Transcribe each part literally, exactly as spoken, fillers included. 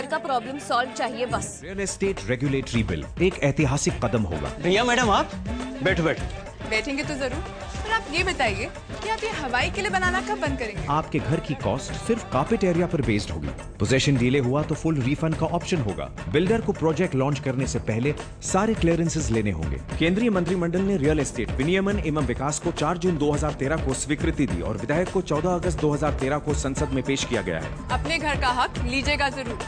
का problem solve चाहिए बस। रियल एस्टेट रेगुलेटरी बिल एक ऐतिहासिक कदम होगा। भैया मैडम आप बैठो बैठो। बैठेंगे तो जरूर, पर आप ये बताइए कि आप ये हवाई किले बनाना कब बंद करेंगे? आपके घर की कॉस्ट सिर्फ कार्पेट एरिया पर बेस्ड होगी। पोजेशन डिले हुआ तो फुल रिफंड का ऑप्शन होगा। बिल्डर को प्रोजेक्ट लॉन्च करने से पहले सारे क्लियरेंसेस लेने होंगे। केंद्रीय मंत्रिमंडल ने रियल एस्टेट विनियमन एवं विकास को चार जून दो हजार तेरह को स्वीकृति दी और विधेयक को चौदह अगस्त दो हजार तेरह को संसद में पेश किया गया है। अपने घर का हक लीजिएगा जरूर।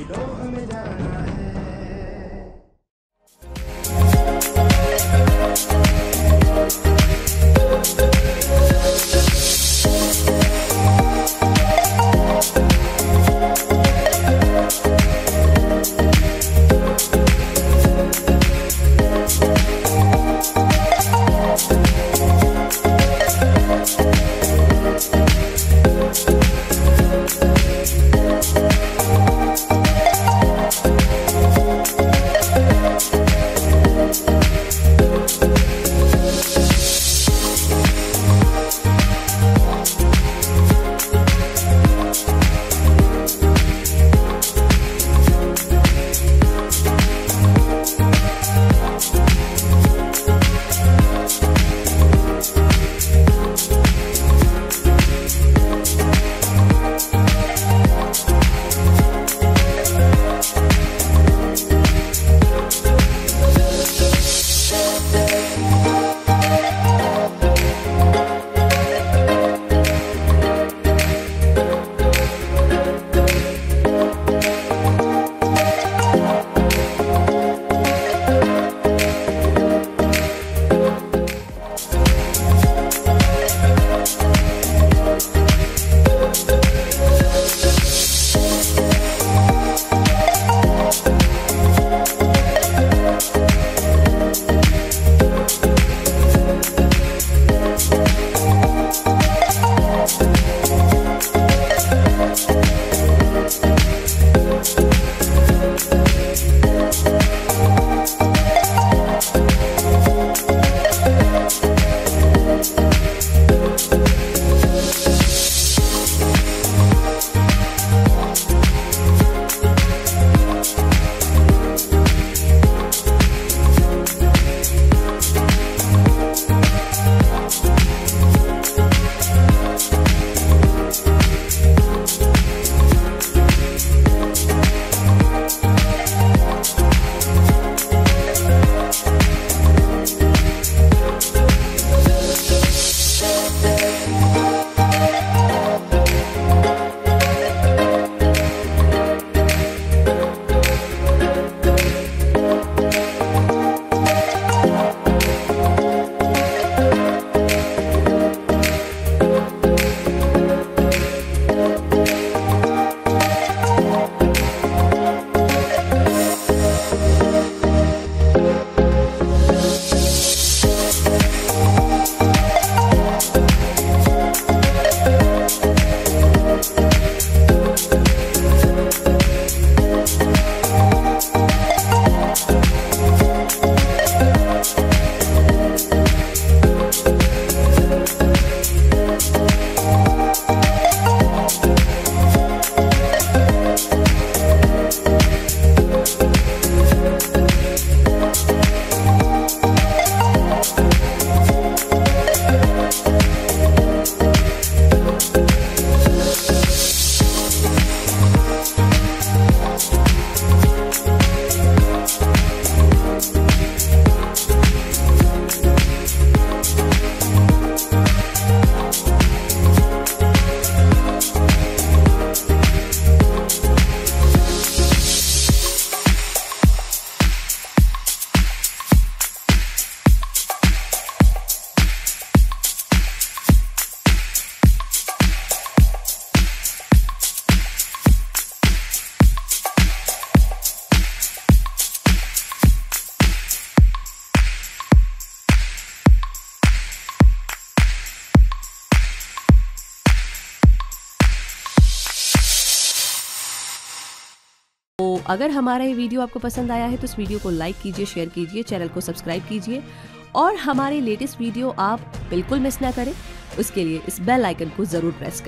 तो अगर हमारा ये वीडियो आपको पसंद आया है तो इस वीडियो को लाइक कीजिए, शेयर कीजिए, चैनल को सब्सक्राइब कीजिए और हमारे लेटेस्ट वीडियो आप बिल्कुल मिस ना करें, उसके लिए इस बेल आइकन को ज़रूर प्रेस करें।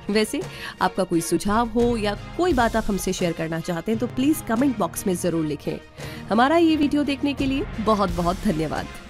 वैसे आपका कोई सुझाव हो या कोई बात आप हमसे शेयर करना चाहते हैं तो प्लीज कमेंट बॉक्स में जरूर लिखें। हमारा ये वीडियो देखने के लिए बहुत बहुत धन्यवाद।